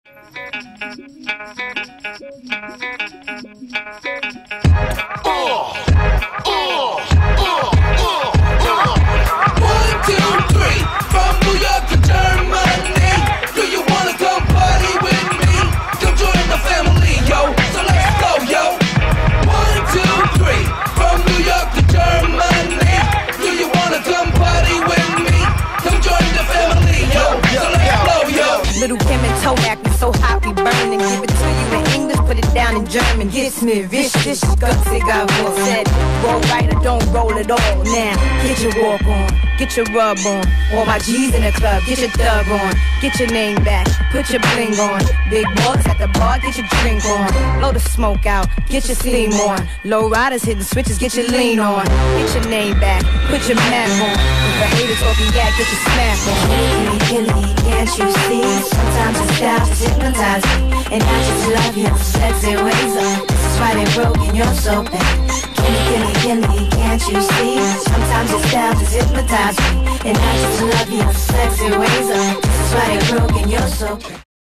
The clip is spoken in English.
Little Kim and Tomac, we so hot we burning. Give it to you in English, put it down in German. Gets me vicious, gutsiger, said roll right or don't roll at all. Now get your walk on, get your rub on. All my G's in the club, get your dub on. Get your name back, put your bling on. Big bucks at the bar, get your drink on. Blow the smoke out, get your steam on. Low riders hitting switches, get your lean on. Get your name back, put your map on. If the haters talking yak, get your smack on. Killy, can't you see? Sometimes it's style to hypnotize me, and I just love your sexy ways. This is why they broke and you're so bad. Killy, can't you see? Sometimes it's style to hypnotize me, and I just love your sexy ways. This is why they broke and you're so bad.